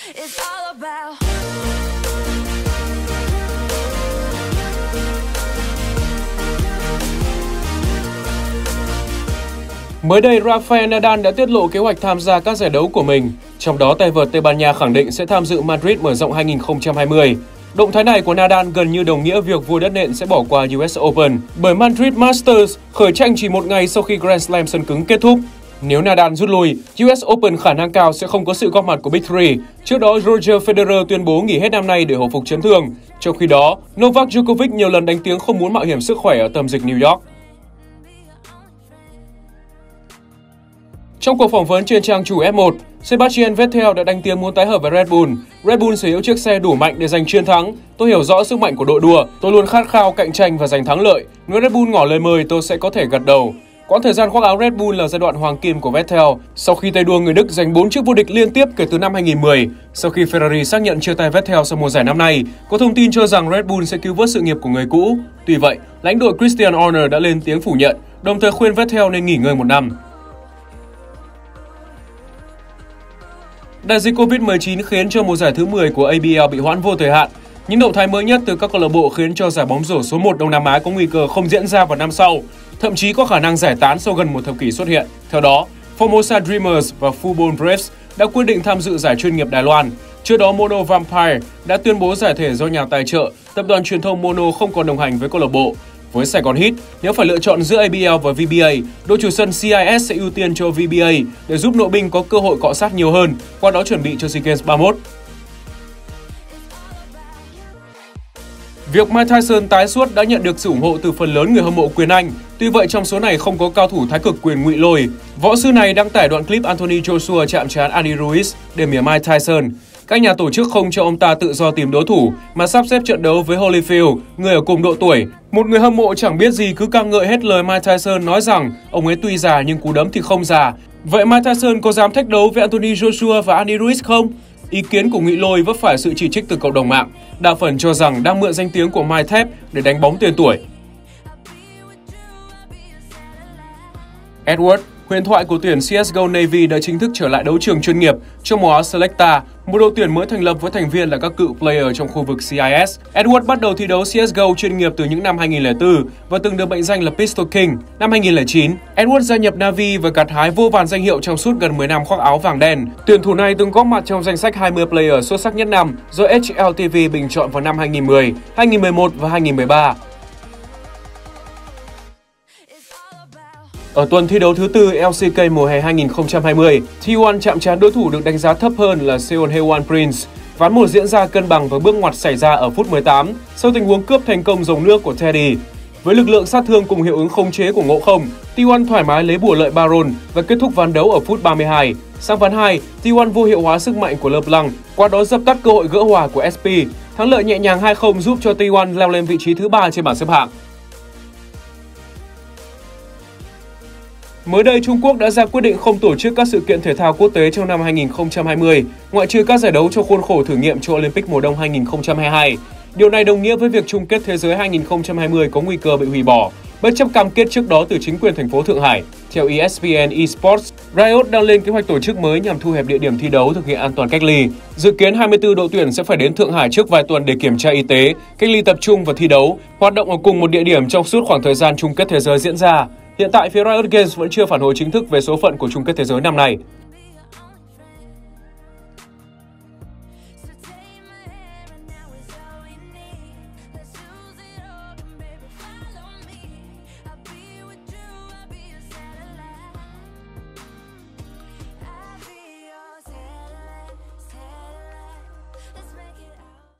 it's all about. Mới đây, Rafael Nadal đã tiết lộ kế hoạch tham gia các giải đấu của mình, trong đó tay vợt Tây Ban Nha khẳng định sẽ tham dự Madrid mở rộng 2020. Động thái này của Nadal gần như đồng nghĩa việc vua đất nện sẽ bỏ qua US Open, bởi Madrid Masters khởi tranh chỉ một ngày sau khi Grand Slam sân cứng kết thúc. Nếu Nadal rút lui, US Open khả năng cao sẽ không có sự góp mặt của Big Three. Trước đó, Roger Federer tuyên bố nghỉ hết năm nay để hồi phục chấn thương. Trong khi đó, Novak Djokovic nhiều lần đánh tiếng không muốn mạo hiểm sức khỏe ở tâm dịch New York. Trong cuộc phỏng vấn trên trang chủ F1, Sebastian Vettel đã đánh tiếng muốn tái hợp với Red Bull. Red Bull sở hữu chiếc xe đủ mạnh để giành chiến thắng. Tôi hiểu rõ sức mạnh của đội đua, tôi luôn khát khao cạnh tranh và giành thắng lợi. Nếu Red Bull ngỏ lời mời, tôi sẽ có thể gật đầu. Quãng thời gian khoác áo Red Bull là giai đoạn hoàng kim của Vettel, sau khi tay đua người Đức giành 4 chiếc vô địch liên tiếp kể từ năm 2010. Sau khi Ferrari xác nhận chia tay Vettel sau mùa giải năm nay, có thông tin cho rằng Red Bull sẽ cứu vớt sự nghiệp của người cũ. Tuy vậy, lãnh đội Christian Horner đã lên tiếng phủ nhận, đồng thời khuyên Vettel nên nghỉ ngơi một năm. Đại dịch Covid-19 khiến cho mùa giải thứ 10 của ABL bị hoãn vô thời hạn. Những động thái mới nhất từ các câu lạc bộ khiến cho giải bóng rổ số 1 Đông Nam Á có nguy cơ không diễn ra vào năm sau, thậm chí có khả năng giải tán sau gần một thập kỷ xuất hiện. Theo đó, Formosa Dreamers và Fubon Braves đã quyết định tham dự giải chuyên nghiệp Đài Loan. Trước đó, Mono Vampire đã tuyên bố giải thể do nhà tài trợ, tập đoàn truyền thông Mono không còn đồng hành với câu lạc bộ. Với Sài Gòn Heat, nếu phải lựa chọn giữa ABL và VBA, đội chủ sân CIS sẽ ưu tiên cho VBA để giúp nội binh có cơ hội cọ sát nhiều hơn, qua đó chuẩn bị cho SEA Games 31. Việc Mike Tyson tái xuất đã nhận được sự ủng hộ từ phần lớn người hâm mộ quyền Anh. Tuy vậy, trong số này không có cao thủ thái cực quyền ngụy lôi. Võ sư này đăng tải đoạn clip Anthony Joshua chạm trán Andy Ruiz để mỉa mai Tyson. Các nhà tổ chức không cho ông ta tự do tìm đối thủ mà sắp xếp trận đấu với Holyfield, người ở cùng độ tuổi. Một người hâm mộ chẳng biết gì cứ ca ngợi hết lời Mike Tyson nói rằng ông ấy tuy già nhưng cú đấm thì không già. Vậy Mike Tyson có dám thách đấu với Anthony Joshua và Andy Ruiz không? Ý kiến của ngụy lôi vấp phải sự chỉ trích từ cộng đồng mạng. Đa phần cho rằng đang mượn danh tiếng của Mike Thép để đánh bóng tên tuổi. Edward, huyền thoại của tuyển CSGO Navy đã chính thức trở lại đấu trường chuyên nghiệp trong màu áo Selecta, một đội tuyển mới thành lập với thành viên là các cựu player trong khu vực CIS. Edward bắt đầu thi đấu CSGO chuyên nghiệp từ những năm 2004 và từng được mệnh danh là Pistol King. Năm 2009, Edward gia nhập Navy và gặt hái vô vàn danh hiệu trong suốt gần 10 năm khoác áo vàng đen. Tuyển thủ này từng góp mặt trong danh sách 20 player xuất sắc nhất năm do HLTV bình chọn vào năm 2010, 2011 và 2013. Ở tuần thi đấu thứ tư LCK mùa hè 2020, T1 chạm trán đối thủ được đánh giá thấp hơn là Seoul Haewon Prince. Ván 1 diễn ra cân bằng và bước ngoặt xảy ra ở phút 18 sau tình huống cướp thành công rồng nước của Teddy. Với lực lượng sát thương cùng hiệu ứng khống chế của Ngộ Không, T1 thoải mái lấy bùa lợi Baron và kết thúc ván đấu ở phút 32. Sang ván 2, T1 vô hiệu hóa sức mạnh của LeBlanc, qua đó dập tắt cơ hội gỡ hòa của SP. Thắng lợi nhẹ nhàng 2-0 giúp cho T1 leo lên vị trí thứ 3 trên bảng xếp hạng. Mới đây, Trung Quốc đã ra quyết định không tổ chức các sự kiện thể thao quốc tế trong năm 2020, ngoại trừ các giải đấu trong khuôn khổ thử nghiệm cho Olympic mùa đông 2022. Điều này đồng nghĩa với việc chung kết thế giới 2020 có nguy cơ bị hủy bỏ, bất chấp cam kết trước đó từ chính quyền thành phố Thượng Hải. Theo ESPN Esports, Riot đang lên kế hoạch tổ chức mới nhằm thu hẹp địa điểm thi đấu thực hiện an toàn cách ly. Dự kiến 24 đội tuyển sẽ phải đến Thượng Hải trước vài tuần để kiểm tra y tế, cách ly tập trung và thi đấu, hoạt động ở cùng một địa điểm trong suốt khoảng thời gian chung kết thế giới diễn ra. Hiện tại, phía Riot Games vẫn chưa phản hồi chính thức về số phận của chung kết thế giới năm nay.